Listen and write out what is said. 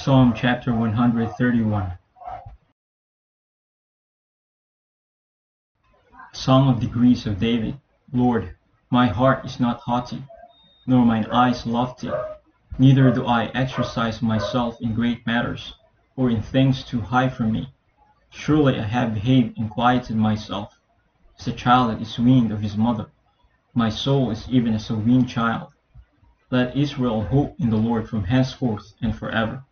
Psalm chapter 131. Song of Degrees of David. Lord, my heart is not haughty, nor mine eyes lofty, neither do I exercise myself in great matters, or in things too high for me. Surely I have behaved and quieted myself, as a child that is weaned of his mother. My soul is even as a weaned child. Let Israel hope in the Lord from henceforth and forever.